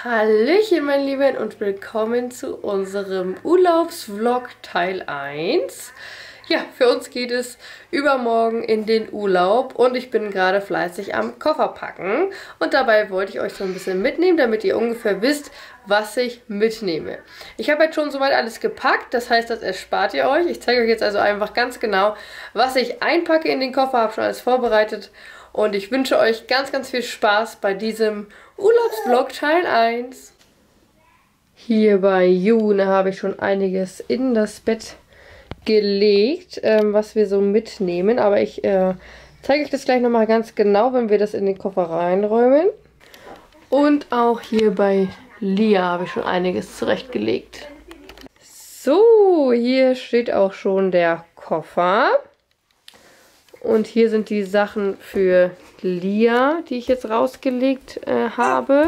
Hallöchen, meine Lieben, und willkommen zu unserem Urlaubsvlog Teil 1. Ja, für uns geht es übermorgen in den Urlaub und ich bin gerade fleißig am Koffer packen. Und dabei wollte ich euch so ein bisschen mitnehmen, damit ihr ungefähr wisst, was ich mitnehme. Ich habe jetzt schon soweit alles gepackt, das heißt, das erspart ihr euch. Ich zeige euch jetzt also einfach ganz genau, was ich einpacke in den Koffer, habe schon alles vorbereitet. Und ich wünsche euch ganz, ganz viel Spaß bei diesem Urlaubsvlog Teil 1. Hier bei June habe ich schon einiges in das Bett gelegt, was wir so mitnehmen. Aber ich zeige euch das gleich nochmal ganz genau, wenn wir das in den Koffer reinräumen. Und auch hier bei Lia habe ich schon einiges zurechtgelegt. So, hier steht auch schon der Koffer. Und hier sind die Sachen für Lia, die ich jetzt rausgelegt habe.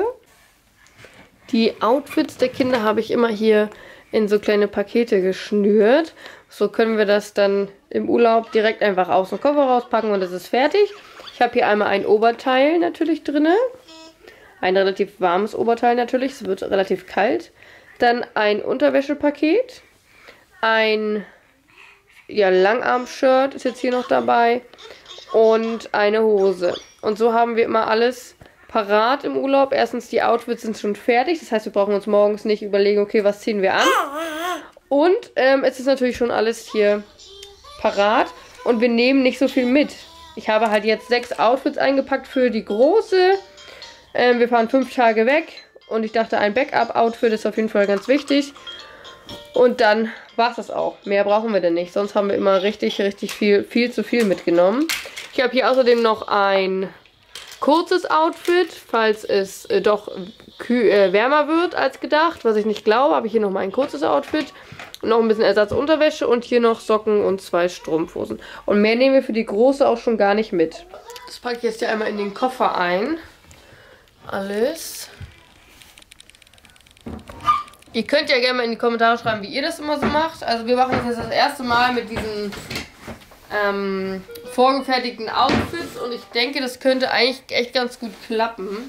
Die Outfits der Kinder habe ich immer hier in so kleine Pakete geschnürt. So können wir das dann im Urlaub direkt einfach aus dem Koffer rauspacken und es ist fertig. Ich habe hier einmal ein Oberteil natürlich drin. Ein relativ warmes Oberteil natürlich, es wird relativ kalt. Dann ein Unterwäschepaket. Ein Langarm-Shirt ist jetzt hier noch dabei. Und eine Hose. Und so haben wir immer alles parat im Urlaub. Erstens, die Outfits sind schon fertig. Das heißt, wir brauchen uns morgens nicht überlegen, okay, was ziehen wir an. Und es ist natürlich schon alles hier parat. Und wir nehmen nicht so viel mit. Ich habe halt jetzt 6 Outfits eingepackt für die große. Wir fahren 5 Tage weg. Und ich dachte, ein Backup-Outfit ist auf jeden Fall ganz wichtig. Und dann war es das auch. Mehr brauchen wir denn nicht. Sonst haben wir immer richtig viel zu viel mitgenommen. Ich habe hier außerdem noch ein kurzes Outfit, falls es doch wärmer wird als gedacht. Was ich nicht glaube, habe ich hier nochmal ein kurzes Outfit. Und noch ein bisschen Ersatzunterwäsche und hier noch Socken und 2 Strumpfhosen. Und mehr nehmen wir für die große auch schon gar nicht mit. Das packe ich jetzt hier einmal in den Koffer ein. Alles. Ihr könnt ja gerne mal in die Kommentare schreiben, wie ihr das immer so macht. Also wir machen das erste Mal mit diesen vorgefertigten Outfits. Und ich denke, das könnte eigentlich echt ganz gut klappen.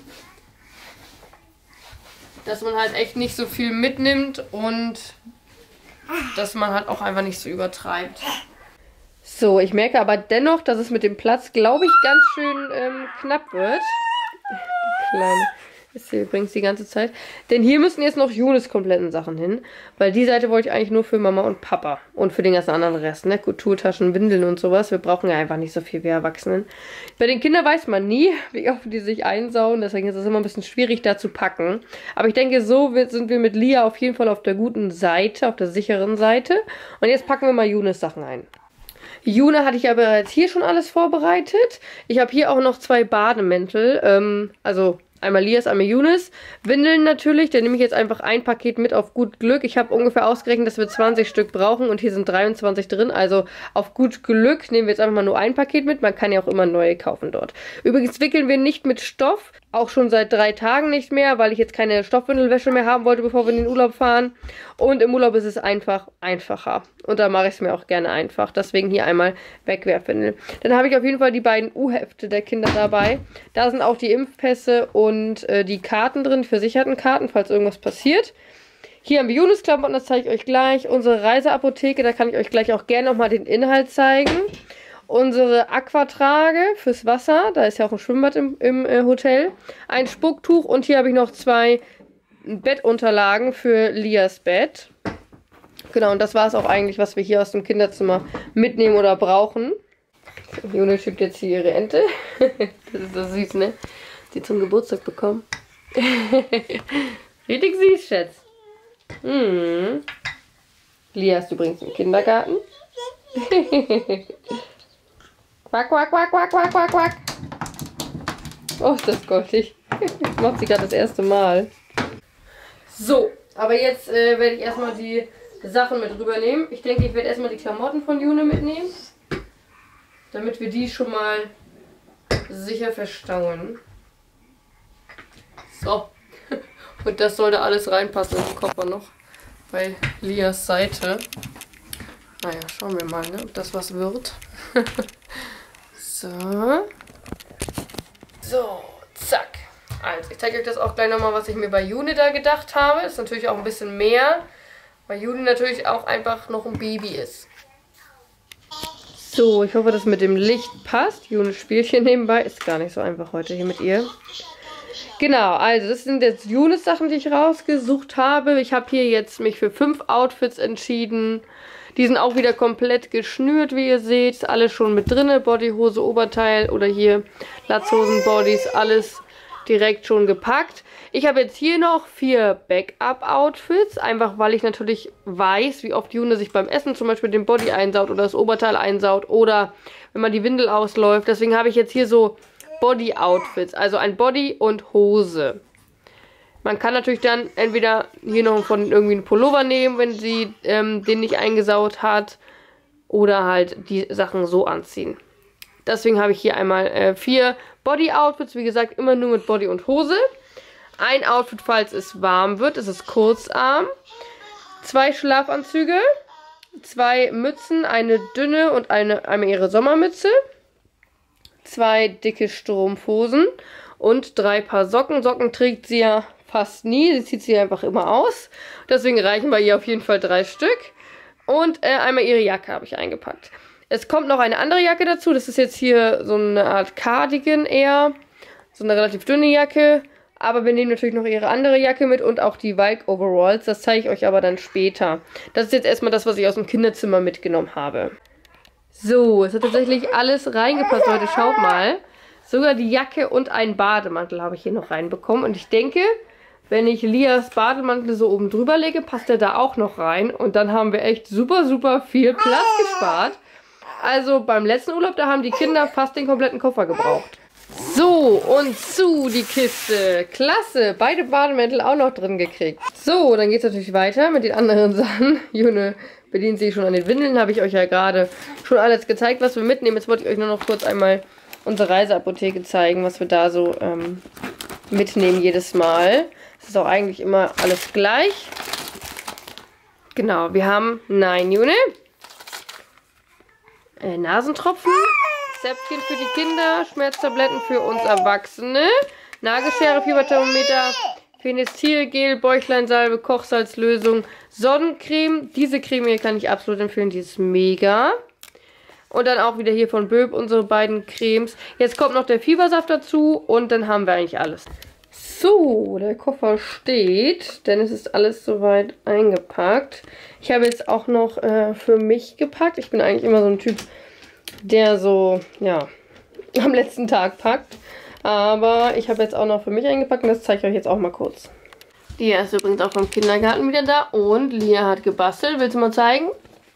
Dass man halt echt nicht so viel mitnimmt und dass man halt auch einfach nicht so übertreibt. So, ich merke aber dennoch, dass es mit dem Platz, glaube ich, ganz schön knapp wird. Kleine. Ist hier übrigens die ganze Zeit. Denn hier müssen jetzt noch Junes kompletten Sachen hin. Weil die Seite wollte ich eigentlich nur für Mama und Papa. Und für den ganzen anderen Rest, ne? Kulturtaschen, Windeln und sowas. Wir brauchen ja einfach nicht so viel wie Erwachsenen. Bei den Kindern weiß man nie, wie oft die sich einsauen. Deswegen ist es immer ein bisschen schwierig, da zu packen. Aber ich denke, so sind wir mit Lia auf jeden Fall auf der guten Seite, auf der sicheren Seite. Und jetzt packen wir mal Junes Sachen ein. June hatte ich aber jetzt hier schon alles vorbereitet. Ich habe hier auch noch 2 Bademäntel. Also einmal Lias, einmal Junes. Windeln natürlich, da nehme ich jetzt einfach ein Paket mit auf gut Glück. Ich habe ungefähr ausgerechnet, dass wir 20 Stück brauchen und hier sind 23 drin. Also auf gut Glück nehmen wir jetzt einfach mal nur ein Paket mit. Man kann ja auch immer neue kaufen dort. Übrigens wickeln wir nicht mit Stoff. Auch schon seit 3 Tagen nicht mehr, weil ich jetzt keine Stoffwindelwäsche mehr haben wollte, bevor wir in den Urlaub fahren. Und im Urlaub ist es einfacher. Und da mache ich es mir auch gerne einfach. Deswegen hier einmal Wegwerfwindel. Dann habe ich auf jeden Fall die beiden U-Hefte der Kinder dabei. Da sind auch die Impfpässe und die Karten drin, die versicherten Karten, falls irgendwas passiert. Hier haben wir Junes Klamotten, das zeige ich euch gleich. Unsere Reiseapotheke, da kann ich euch gleich auch gerne nochmal den Inhalt zeigen. Unsere Aquatrage fürs Wasser, da ist ja auch ein Schwimmbad im Hotel. Ein Spucktuch und hier habe ich noch 2 Bettunterlagen für Lias Bett. Genau, und das war es auch eigentlich, was wir hier aus dem Kinderzimmer mitnehmen oder brauchen. June schiebt jetzt hier ihre Ente. Das ist so süß, ne? Die zum Geburtstag bekommen. Richtig süß, Schätz. Lia ist übrigens im Kindergarten. Quack, quack, quack, quack, quack, quack, quack. Oh, ist das goldig. Das macht sie gerade das erste Mal. So, aber jetzt werde ich erstmal die Sachen mit rübernehmen. Ich denke, ich werde erstmal die Klamotten von June mitnehmen. Damit wir die schon mal sicher verstauen. So. Und das sollte alles reinpassen in den Koffer noch. Bei Lias Seite. Naja, schauen wir mal, ne, ob das was wird. So. So, zack. Also, ich zeige euch das auch gleich nochmal, was ich mir bei Juni da gedacht habe. Ist natürlich auch ein bisschen mehr, weil Juni natürlich auch einfach noch ein Baby ist. So, ich hoffe, das mit dem Licht passt. Juni spielt hier nebenbei. Ist gar nicht so einfach heute hier mit ihr. Genau, also das sind jetzt Junis Sachen, die ich rausgesucht habe. Ich habe hier jetzt mich für 5 Outfits entschieden. Die sind auch wieder komplett geschnürt, wie ihr seht. Alles schon mit drinne. Bodyhose, Oberteil oder hier Latzhosen, Bodies, alles direkt schon gepackt. Ich habe jetzt hier noch 4 Backup-Outfits, einfach weil ich natürlich weiß, wie oft June sich beim Essen zum Beispiel den Body einsaut oder das Oberteil einsaut oder wenn man die Windel ausläuft. Deswegen habe ich jetzt hier so Body-Outfits, also ein Body und Hose. Man kann natürlich dann entweder hier noch von irgendwie einen Pullover nehmen, wenn sie den nicht eingesaut hat, oder halt die Sachen so anziehen. Deswegen habe ich hier einmal 4 Body-Outfits, wie gesagt, immer nur mit Body und Hose. Ein Outfit, falls es warm wird, das ist Kurzarm. 2 Schlafanzüge, 2 Mützen, eine dünne und einmal ihre Sommermütze. 2 dicke Strumpfhosen und 3 Paar Socken. Socken trägt sie ja fast nie, sie zieht sie einfach immer aus. Deswegen reichen bei ihr auf jeden Fall 3 Stück. Und einmal ihre Jacke habe ich eingepackt. Es kommt noch eine andere Jacke dazu. Das ist jetzt hier so eine Art Cardigan eher. So eine relativ dünne Jacke. Aber wir nehmen natürlich noch ihre andere Jacke mit und auch die Valk Overalls. Das zeige ich euch aber dann später. Das ist jetzt erstmal das, was ich aus dem Kinderzimmer mitgenommen habe. So, es hat tatsächlich alles reingepasst, Leute. Schaut mal. Sogar die Jacke und einen Bademantel habe ich hier noch reinbekommen. Und ich denke, wenn ich Lias Bademantel so oben drüber lege, passt der da auch noch rein. Und dann haben wir echt super, super viel Platz gespart. Also beim letzten Urlaub, da haben die Kinder fast den kompletten Koffer gebraucht. So, und zu die Kiste. Klasse, beide Bademäntel auch noch drin gekriegt. So, dann geht es natürlich weiter mit den anderen Sachen. June bedient sich schon an den Windeln. Habe ich euch ja gerade schon alles gezeigt, was wir mitnehmen. Jetzt wollte ich euch nur noch kurz einmal unsere Reiseapotheke zeigen, was wir da so mitnehmen jedes Mal. Das ist auch eigentlich immer alles gleich. Genau, wir haben, nein, June, Nasentropfen, Zäpfchen für die Kinder, Schmerztabletten für uns Erwachsene, Nagelschere, Fieberthermometer, Phenestilgel, Bäuchleinsalbe, Kochsalzlösung, Sonnencreme. Diese Creme hier kann ich absolut empfehlen, die ist mega. Und dann auch wieder hier von Böb unsere beiden Cremes. Jetzt kommt noch der Fiebersaft dazu und dann haben wir eigentlich alles. So, der Koffer steht, denn es ist alles soweit eingepackt. Ich habe jetzt auch noch für mich gepackt. Ich bin eigentlich immer so ein Typ, der so, ja, am letzten Tag packt. Aber ich habe jetzt auch noch für mich eingepackt und das zeige ich euch jetzt auch mal kurz. Lia ist übrigens auch vom Kindergarten wieder da und Lia hat gebastelt. Willst du mal zeigen?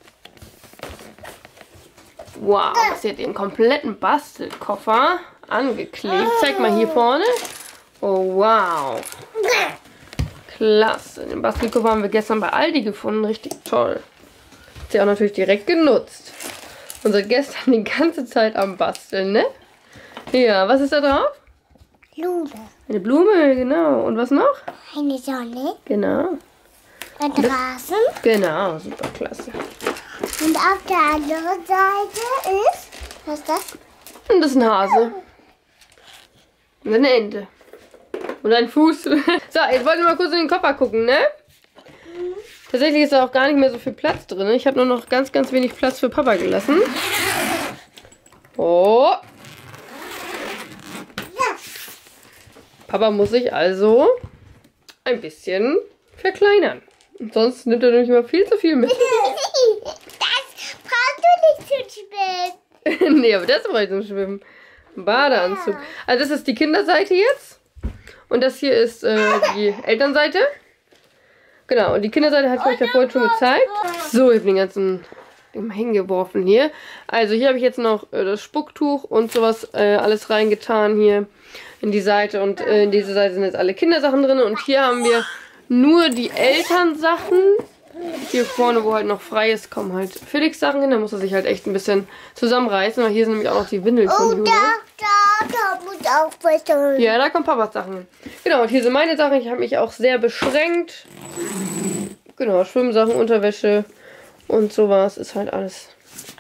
Wow, sie hat den kompletten Bastelkoffer angeklebt. Zeig mal hier vorne. Oh, wow. Klasse. Den Bastelkoffer haben wir gestern bei Aldi gefunden. Richtig toll. Hat sie auch natürlich direkt genutzt. Und seit gestern die ganze Zeit am Basteln, ne? Ja, was ist da drauf? Blume. Eine Blume, genau. Und was noch? Eine Sonne. Genau. Ein Rasen. Genau, super klasse. Und auf der anderen Seite ist, was ist das? Und das ist ein Hase. Und eine Ente. Und ein Fuß. So, jetzt wollen wir mal kurz in den Koffer gucken, ne? Tatsächlich ist da auch gar nicht mehr so viel Platz drin. Ich habe nur noch ganz, ganz wenig Platz für Papa gelassen. Oh. Papa muss sich also ein bisschen verkleinern. Sonst nimmt er nämlich immer viel zu viel mit. Das brauchst du nicht zu schwimmen. Nee, aber das brauche ich zum Schwimmen. Badeanzug. Also das ist die Kinderseite jetzt. Und das hier ist die Elternseite. Genau, und die Kinderseite hatte ich euch ja vorhin schon gezeigt. So, ich habe den ganzen immer hingeworfen hier. Also hier habe ich jetzt noch das Spucktuch und sowas alles reingetan hier in die Seite. Und in diese Seite sind jetzt alle Kindersachen drin. Und hier haben wir nur die Elternsachen. Hier vorne, wo halt noch frei ist, kommen halt Felix Sachen hin. Da muss er sich halt echt ein bisschen zusammenreißen. Weil hier sind nämlich auch noch die Windeln von June. Da muss auch besser. Ja, da kommen Papas Sachen hin. Genau, und hier sind meine Sachen. Ich habe mich auch sehr beschränkt. Genau, Schwimmsachen, Unterwäsche und sowas ist halt alles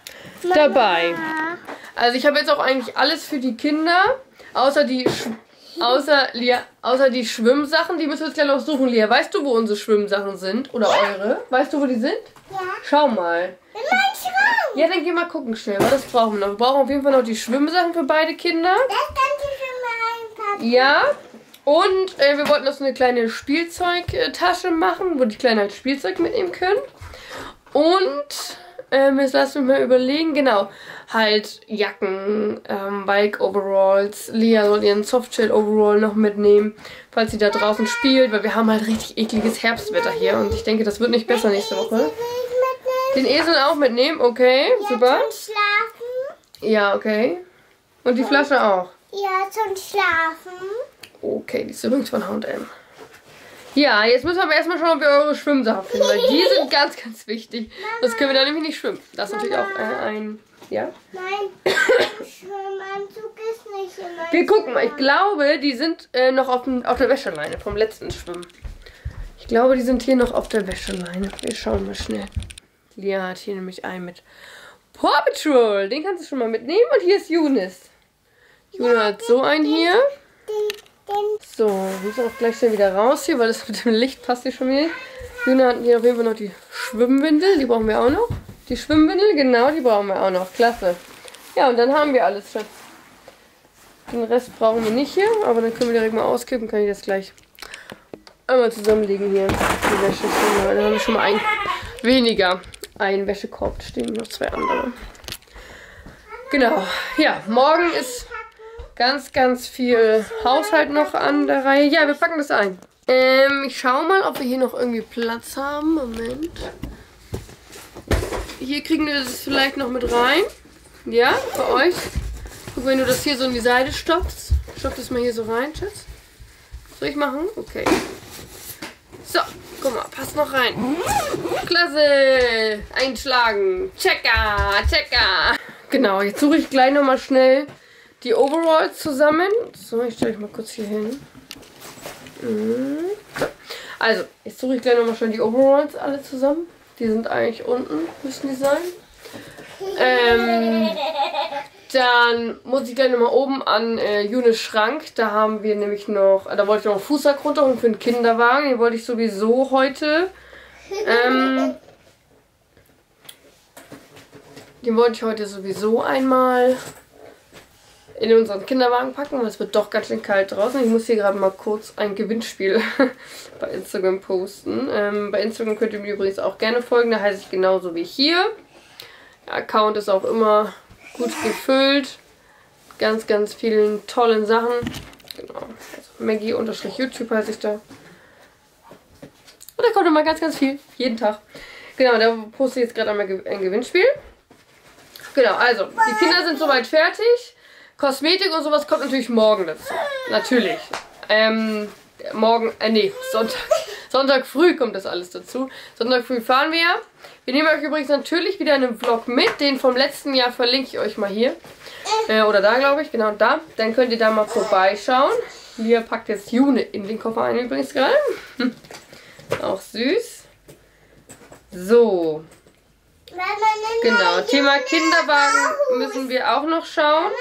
dabei. Also ich habe jetzt auch eigentlich alles für die Kinder, außer die Außer die Schwimmsachen, die müssen wir jetzt gleich noch suchen, Lia. Weißt du, wo unsere Schwimmsachen sind? Oder eure? Weißt du, wo die sind? Ja. Schau mal. In meinem Schrank. Ja, dann geh mal gucken schnell, weil das brauchen wir noch. Wir brauchen auf jeden Fall noch die Schwimmsachen für beide Kinder. Das kannst du schon mal einpacken. Ja. Und wir wollten noch so eine kleine Spielzeugtasche machen, wo die Kleinen halt Spielzeug mitnehmen können. Und jetzt lass mich mal überlegen, genau, halt Jacken, Bike-Overalls. Lia soll ihren Softshell-Overall noch mitnehmen, falls sie da draußen spielt, weil wir haben halt richtig ekliges Herbstwetter hier und ich denke, das wird nicht besser nächste Woche. Den Esel auch mitnehmen, okay, super. Zum Schlafen. Ja, okay. Und die Flasche auch. Ja, zum Schlafen. Okay, die ist übrigens von H&M. Ja, jetzt müssen wir aber erstmal schauen, ob wir eure Schwimmsachen finden, weil die sind ganz, ganz wichtig. Sonst können wir da nämlich nicht schwimmen. Das ist natürlich auch ein... Ja? Nein, Schwimmanzug ist nicht in meinem Wir gucken mal. Ich Schrank. glaube, die sind noch auf der Wäscheleine vom letzten Schwimmen. Ich glaube, die sind hier noch auf der Wäscheleine. Wir schauen mal schnell. Lia hat hier nämlich einen mit Paw Patrol. Den kannst du schon mal mitnehmen. Und hier ist Younes. Younes hat so einen hier. So, wir müssen auch gleich schnell wieder raus hier, weil das mit dem Licht passt hier schon wieder. Juna hat hier auf jeden Fall noch die Schwimmwindel, die brauchen wir auch noch. Die Schwimmwindel, genau, die brauchen wir auch noch. Klasse. Ja, und dann haben wir alles, Schatz. Den Rest brauchen wir nicht hier, aber dann können wir direkt mal auskippen, kann ich das gleich einmal zusammenlegen hier. Die Wäsche. Dann haben wir schon mal einen weniger. Ein Wäschekorb, stehen noch zwei andere. Genau. Ja, morgen ist ganz, ganz viel Haushalt noch an der Reihe. Ja, wir packen das ein. Ich schau mal, ob wir hier noch irgendwie Platz haben. Moment. Hier kriegen wir das vielleicht noch mit rein. Ja, für euch. Guck, wenn du das hier so in die Seite stopfst. Stopf das mal hier so rein, Schatz. Soll ich machen? Okay. So, guck mal, passt noch rein. Klasse. Einschlagen. Checker, checker. Genau, jetzt suche ich gleich nochmal schnell die Overalls zusammen. So, ich stelle euch mal kurz hier hin. Also, jetzt suche ich gleich nochmal schnell die Overalls alle zusammen. Die sind eigentlich unten, müssen die sein. Dann muss ich gleich nochmal oben an Younes Schrank. Da haben wir nämlich noch, da wollte ich noch einen Fußsack runterholen für den Kinderwagen. Den wollte ich sowieso heute. Den wollte ich heute sowieso einmal in unseren Kinderwagen packen, weil es wird doch ganz schön kalt draußen. Ich muss hier gerade mal kurz ein Gewinnspiel bei Instagram posten. Bei Instagram könnt ihr mir übrigens auch gerne folgen, da heiße ich genauso wie hier. Der Account ist auch immer gut gefüllt. Ganz, ganz vielen tollen Sachen. Genau. Also Maggie_YouTube heiße ich da. Und da kommt immer ganz, ganz viel. Jeden Tag. Genau, da poste ich jetzt gerade einmal ein Gewinnspiel. Genau, also, die Kinder sind soweit fertig. Kosmetik und sowas kommt natürlich morgen dazu. Natürlich. Sonntag früh kommt das alles dazu. Sonntag früh fahren wir ja. Wir nehmen euch übrigens natürlich wieder einen Vlog mit. Den vom letzten Jahr verlinke ich euch mal hier. Oder da, glaube ich. Genau, da. Dann könnt ihr da mal vorbeischauen. Lia packt jetzt June in den Koffer ein übrigens gerade. Auch süß. So. Genau, Thema Kinderwagen müssen wir auch noch schauen.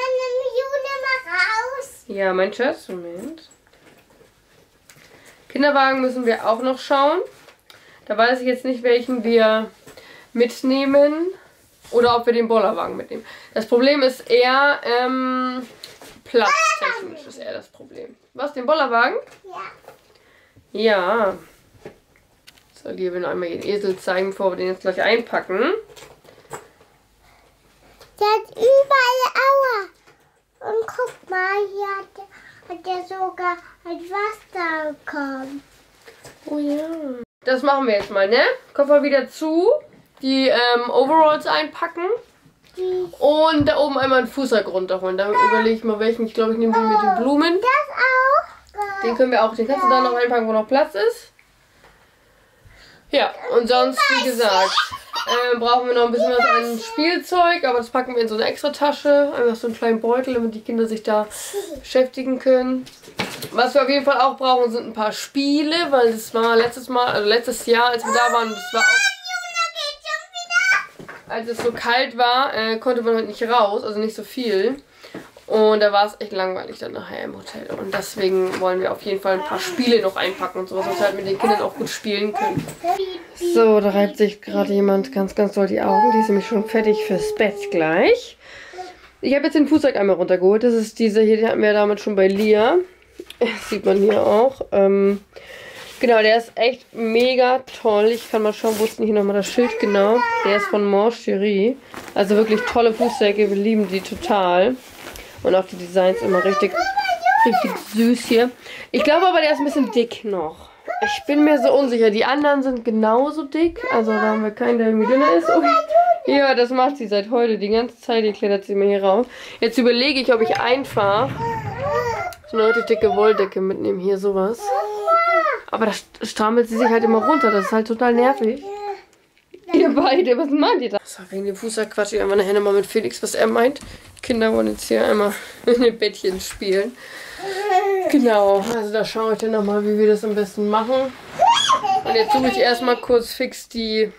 Ja, mein Schatz, Moment. Kinderwagen müssen wir auch noch schauen. Da weiß ich jetzt nicht, welchen wir mitnehmen oder ob wir den Bollerwagen mitnehmen. Das Problem ist eher platztechnisch ist eher das Problem. Was, den Bollerwagen? Ja. Ja. So, hier will ich einmal den Esel zeigen, bevor wir den jetzt gleich einpacken. Der hat überall Aua. Und guck mal, hier hat der sogar ein Wasser bekommen. Oh ja. Das machen wir jetzt mal, ne? Koffer wieder zu. Die Overalls einpacken. Und da oben einmal einen Fußsack runterholen. Dann überlege ich mal welchen. Ich glaube, ich nehme den mit den Blumen. Das auch. Den können wir auch. Den kannst du da noch einpacken, wo noch Platz ist. Ja, und sonst, wie gesagt, brauchen wir noch ein bisschen was an Spielzeug. Aber das packen wir in so eine extra Tasche. Einfach so einen kleinen Beutel, damit die Kinder sich da beschäftigen können. Was wir auf jeden Fall auch brauchen, sind ein paar Spiele. Weil das war letztes Jahr, als wir da waren, das war auch, als es so kalt war, konnte man halt nicht raus, also nicht so viel. Und da war es echt langweilig dann nachher im Hotel. Und deswegen wollen wir auf jeden Fall ein paar Spiele noch einpacken und sowas, was wir halt mit den Kindern auch gut spielen können. So, da reibt sich gerade jemand ganz, ganz doll die Augen. Die ist nämlich schon fertig fürs Bett gleich. Ich habe jetzt den Fußsack einmal runtergeholt. Das ist diese hier, die hatten wir ja damals schon bei Lia. Das sieht man hier auch. Genau, der ist echt mega toll. Ich kann mal schauen, wo ist denn hier nochmal das Schild genau. Der ist von Mancherie. Also wirklich tolle Fußsäcke. Wir lieben die total. Und auch die Designs immer richtig süß hier. Ich glaube aber, der ist ein bisschen dick noch. Ich bin mir so unsicher. Die anderen sind genauso dick. Also da haben wir keinen, der irgendwie dünner ist. Oh, ja, das macht sie seit heute. Die ganze Zeit, die klettert sie mir hier rauf. Jetzt überlege ich, ob ich einfach so eine richtig dicke Wolldecke mitnehme. Hier sowas. Aber da strammelt sie sich halt immer runter. Das ist halt total nervig. Ihr beide, was meint ihr da? So, wegen dem Fußsack quatsche ich einfach nachher nochmal mit Felix, was er meint. Die Kinder wollen jetzt hier einmal in den Bettchen spielen. Genau, also da schaue ich dann nochmal, wie wir das am besten machen. Und jetzt suche ich erstmal kurz fix die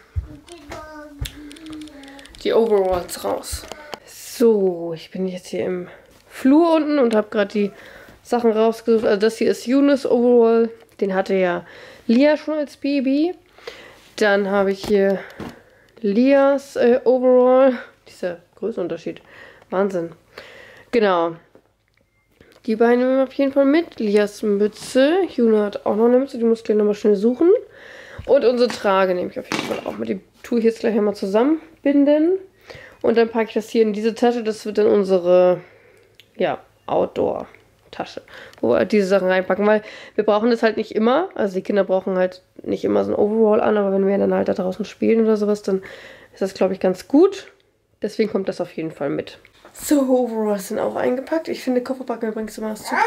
Overalls raus. So, ich bin jetzt hier im Flur unten und habe gerade die Sachen rausgesucht. Also das hier ist Younes Overall. Den hatte ja Lia schon als Baby. Dann habe ich hier Lias Overall. Dieser Größenunterschied. Wahnsinn. Genau. Die beiden nehmen wir auf jeden Fall mit. Lias Mütze. Juna hat auch noch eine Mütze. Die muss ich gleich nochmal schnell suchen. Und unsere Trage nehme ich auf jeden Fall auch mit. Die tue ich jetzt gleich einmal zusammenbinden. Und dann packe ich das hier in diese Tasche. Das wird dann unsere, ja, Outdoor-Tasche, wo wir halt diese Sachen reinpacken, weil wir brauchen das halt nicht immer. Also die Kinder brauchen halt nicht immer so ein Overall an, aber wenn wir dann halt da draußen spielen oder sowas, dann ist das, glaube ich, ganz gut. Deswegen kommt das auf jeden Fall mit. So, Overalls sind auch eingepackt. Ich finde Kofferpacken übrigens immer super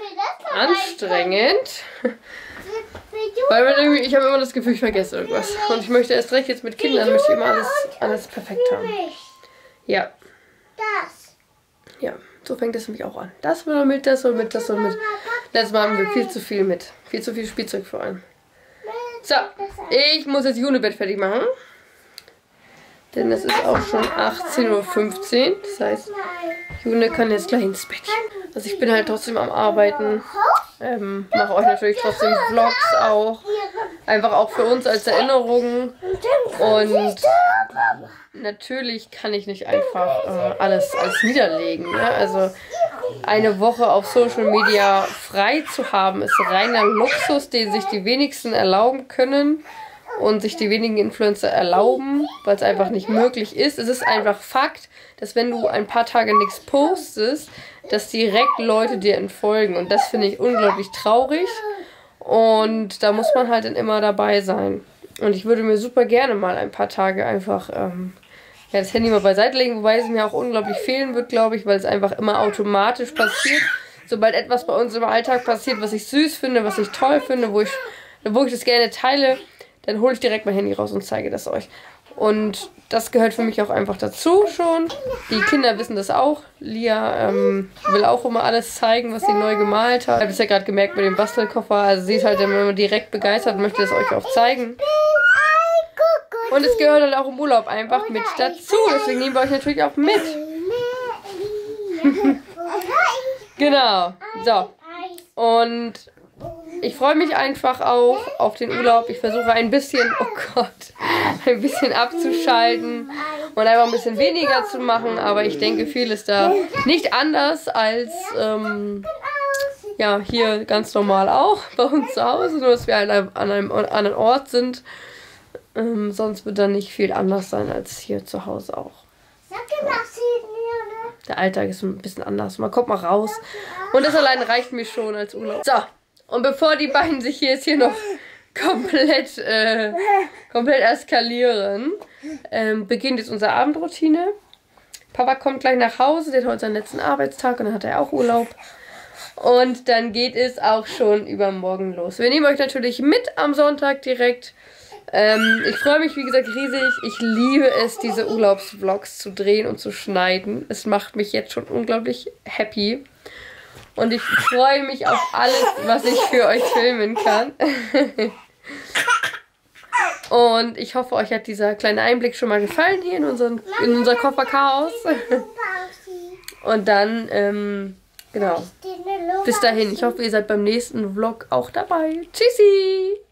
anstrengend. Weil man irgendwie, ich habe immer das Gefühl, ich vergesse irgendwas. Und ich möchte erst recht jetzt mit Kindern, möchte ich immer alles perfekt haben. Ja. Ja, so fängt es nämlich auch an. Das will mit, das soll mit, das soll mit. Letztes Mal haben wir viel zu viel mit. Viel zu viel Spielzeug vor allem. So, ich muss jetzt Junebett fertig machen. Denn es ist auch schon 18:15 Uhr. Das heißt, June kann jetzt gleich ins Bett. Also ich bin halt trotzdem am Arbeiten. Mache euch natürlich trotzdem Vlogs auch. Einfach auch für uns als Erinnerung. Und natürlich kann ich nicht einfach alles niederlegen. Ne? Also eine Woche auf Social Media frei zu haben, ist reiner Luxus, den sich die wenigsten erlauben können. Und sich die wenigen Influencer erlauben, weil es einfach nicht möglich ist. Es ist einfach Fakt, dass wenn du ein paar Tage nichts postest, dass direkt Leute dir entfolgen. Und das finde ich unglaublich traurig. Und da muss man halt dann immer dabei sein. Und ich würde mir super gerne mal ein paar Tage einfach das Handy mal beiseite legen, wobei es mir auch unglaublich fehlen wird, glaube ich, weil es einfach immer automatisch passiert. Sobald etwas bei uns im Alltag passiert, was ich süß finde, was ich toll finde, wo ich das gerne teile, dann hole ich direkt mein Handy raus und zeige das euch. Und das gehört für mich auch einfach dazu schon. Die Kinder wissen das auch. Lia will auch immer alles zeigen, was sie neu gemalt hat. Ich habe es ja gerade gemerkt mit dem Bastelkoffer. Also sie ist halt immer direkt begeistert und möchte das euch auch zeigen. Und es gehört halt auch im Urlaub einfach mit dazu. Deswegen nehmen wir euch natürlich auch mit. Genau. So. Und ich freue mich einfach auch auf den Urlaub. Ich versuche ein bisschen, oh Gott, ein bisschen abzuschalten und einfach ein bisschen weniger zu machen. Aber ich denke, viel ist da nicht anders als ja, hier ganz normal auch bei uns zu Hause. Nur, dass wir halt an einem anderen Ort sind. Sonst wird da nicht viel anders sein als hier zu Hause auch. Der Alltag ist ein bisschen anders. Man kommt mal raus. Und das allein reicht mir schon als Urlaub. So. Und bevor die beiden sich jetzt hier noch komplett eskalieren, beginnt jetzt unsere Abendroutine. Papa kommt gleich nach Hause, der hat heute seinen letzten Arbeitstag und dann hat er auch Urlaub. Und dann geht es auch schon übermorgen los. Wir nehmen euch natürlich mit am Sonntag direkt. Ich freue mich, wie gesagt, riesig. Ich liebe es, diese Urlaubsvlogs zu drehen und zu schneiden. Es macht mich jetzt schon unglaublich happy. Und ich freue mich auf alles, was ich für euch filmen kann. Und ich hoffe, euch hat dieser kleine Einblick schon mal gefallen hier in unser Kofferchaos. Und dann, genau. Bis dahin. Ich hoffe, ihr seid beim nächsten Vlog auch dabei. Tschüssi!